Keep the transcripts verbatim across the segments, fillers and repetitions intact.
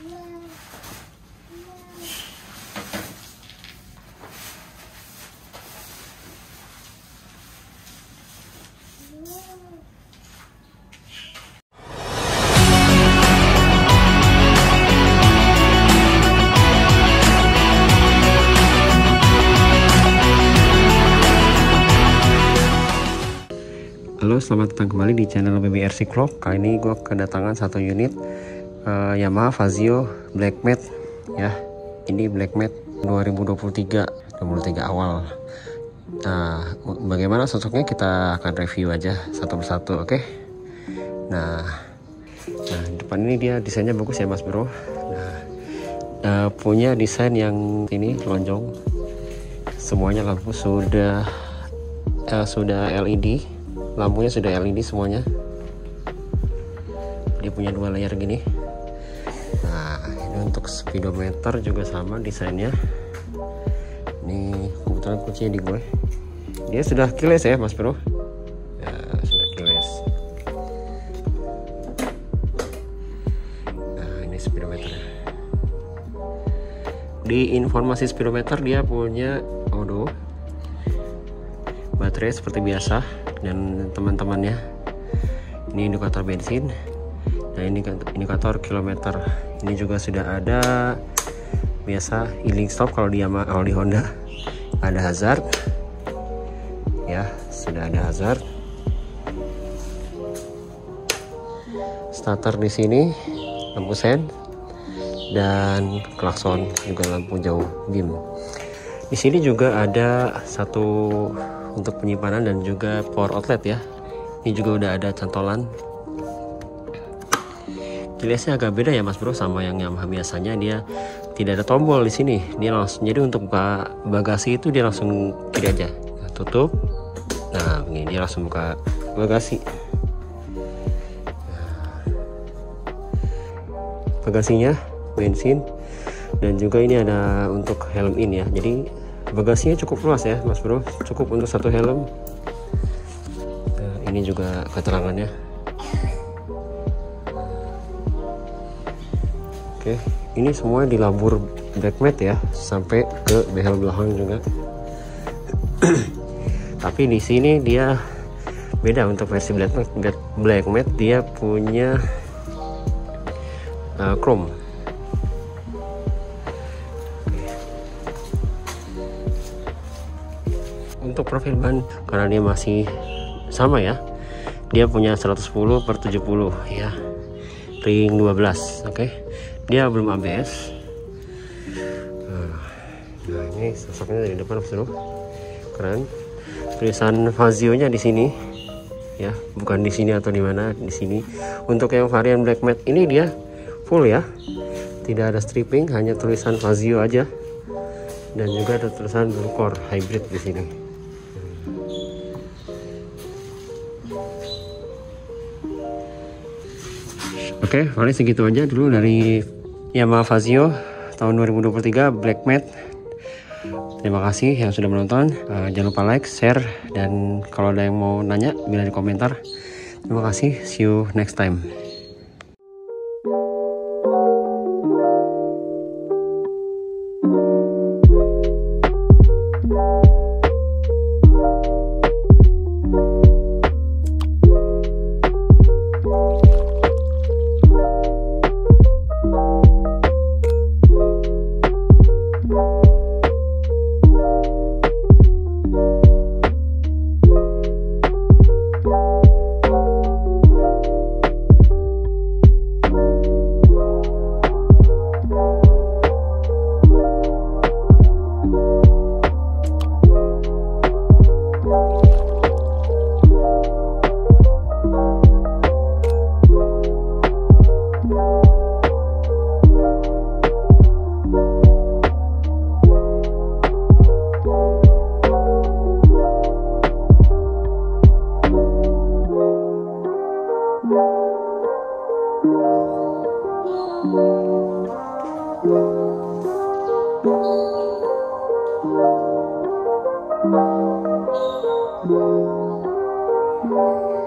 Halo, selamat datang kembali di channel B B R C Clock. Kali ini gue kedatangan satu unit uh, Yamaha Fazio Black Matte ya. Ini Black Matte dua ribu dua puluh tiga awal. Nah, bagaimana sosoknya kita akan review aja satu persatu, oke? Okay? Nah, nah depan ini dia desainnya bagus ya Mas Bro. Nah, uh, punya desain yang ini lonjong. Semuanya lampu sudah uh, sudah L E D. Lampunya sudah L E D semuanya. Dia punya dua layar gini. Nah, ini untuk speedometer juga sama desainnya. Ini kebetulan kuncinya di gue. Dia sudah keyless ya Mas Bro. Ya, sudah keyless. Nah, ini speedometernya. Di informasi speedometer dia punya odo, baterai seperti biasa, dan teman-temannya ini indikator bensin. Nah, ini indikator kilometer. Ini juga sudah ada biasa healing stop kalau di Yamaha, kalau di Honda ada hazard ya, sudah ada hazard. Starter di sini, lampu sen, dan klakson juga lampu jauh beam. Di sini juga ada satu untuk penyimpanan dan juga power outlet ya. Ini juga udah ada cantolan. Keylessnya agak beda ya Mas Bro sama yang Yamaha biasanya. Dia tidak ada tombol di sini. Dia langsung, jadi untuk buka bagasi itu dia langsung gini aja. Nah, tutup. Nah, ini dia langsung buka bagasi. Nah, bagasinya bensin, dan juga ini ada untuk helm in ya. Jadi bagasinya cukup luas ya Mas Bro, cukup untuk satu helm. Nah, ini juga keterangannya. Oke, ini semua dilabur Black Matte ya, sampai ke behel belakang juga. Tapi di sini dia beda untuk versi Black Matte. Black Matte dia punya uh, chrome. Untuk profil ban karena dia masih sama ya, dia punya seratus sepuluh per tujuh puluh ya, ring dua belas. Oke, okay. Dia belum A B S. Nah, ini sosoknya dari depan seru, keren. Tulisan Fazio nya di sini ya, bukan di sini atau di mana, di sini. Untuk yang varian Black Matte ini dia full ya, tidak ada stripping, hanya tulisan Fazio aja, dan juga ada tulisan dual core hybrid di sini. Oke, paling segitu aja dulu dari Yamaha Fazio tahun dua ribu dua puluh tiga Black Matte. Terima kasih yang sudah menonton. Uh, jangan lupa like, share, dan kalau ada yang mau nanya bila di komentar. Terima kasih. See you next time.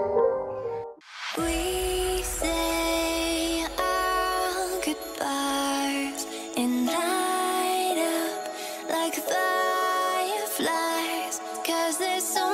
We say our goodbye. 'cause there's so